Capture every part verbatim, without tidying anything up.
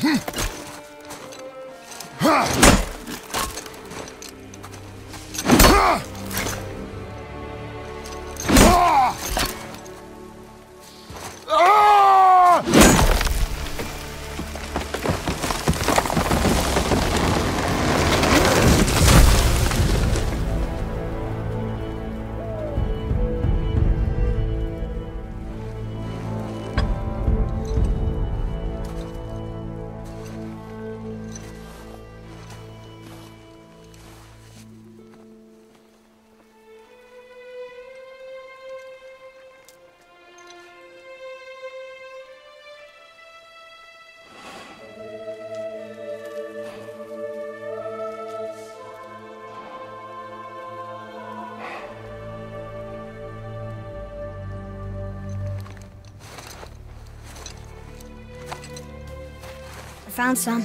I found some.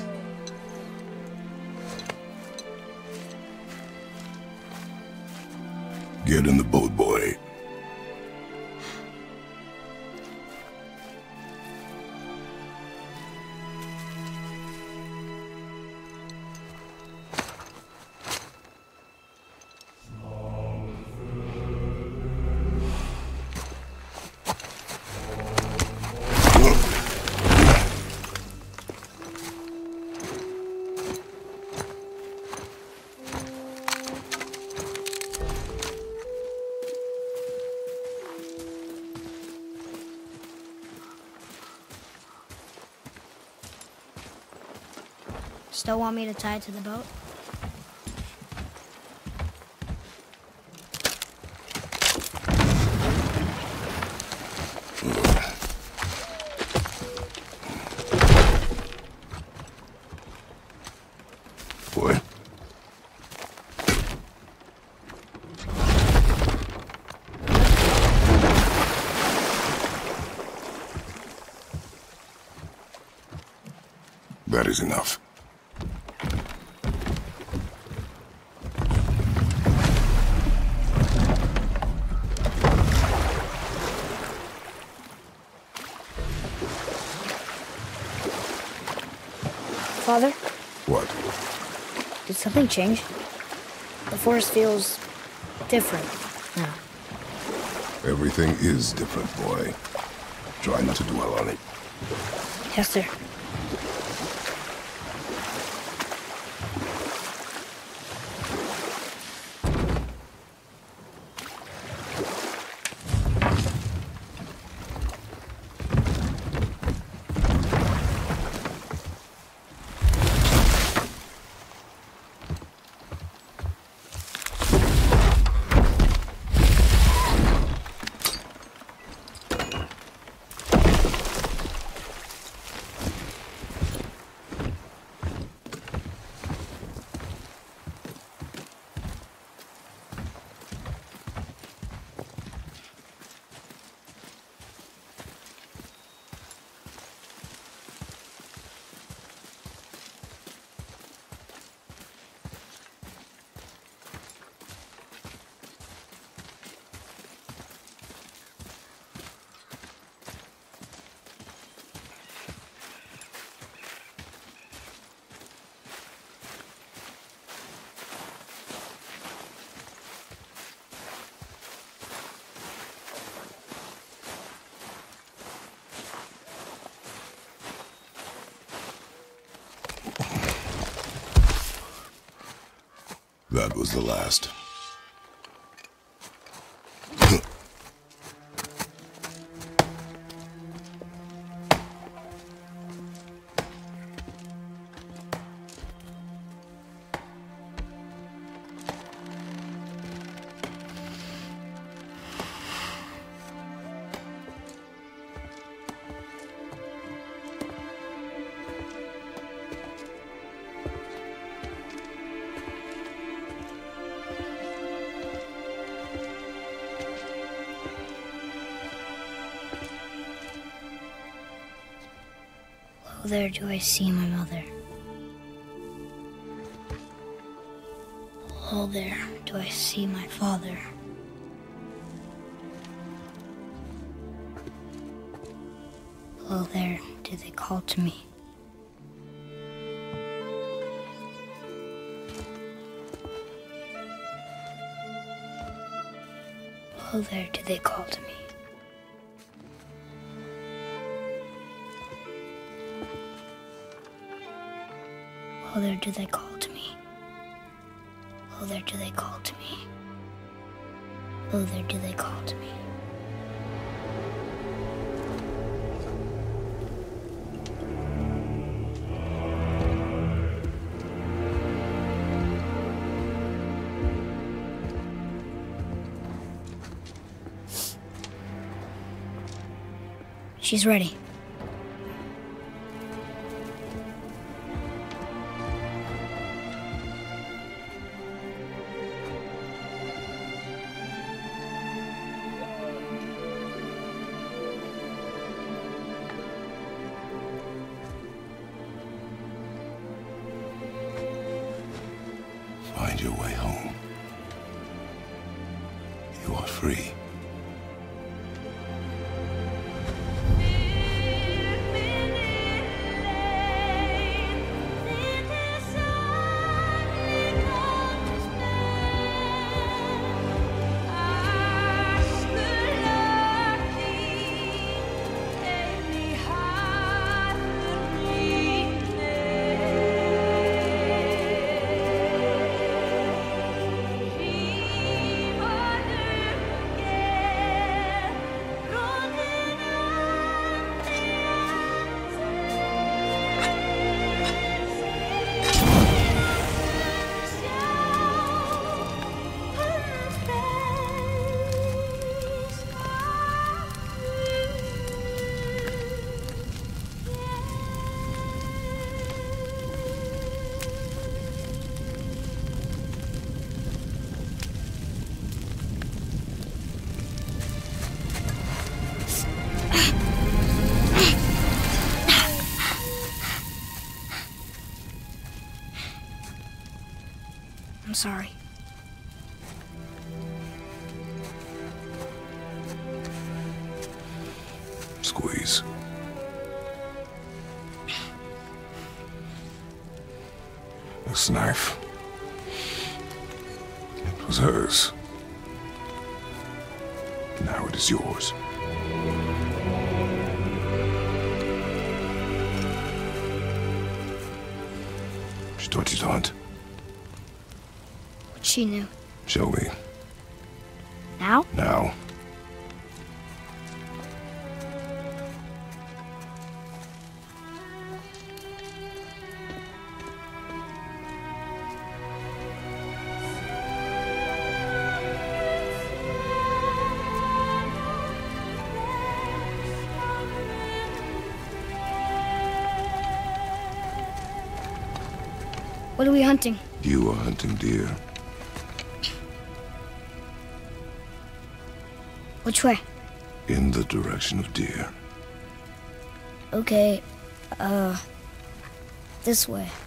Get in the boat, boy. Still want me to tie it to the boat? Boy. That is enough. Father? What? Did something change? The forest feels different now. Everything is different, boy. Try not to dwell on it. Yes, sir. That was the last. Oh, there do I see my mother. Oh, there do I see my father. Oh, there do they call to me. Hello there, do they call to me? Hello there, do they call to me? Hello there, do they call to me? Hello there, do they call to me? She's ready. Find your way home. You are free. I'm sorry. Squeeze. This knife. It was hers. Now it is yours. She taught you to hunt. She knew. Show me. Now? Now. What are we hunting? You are hunting deer. Which way? In the direction of deer. Okay, uh, this way.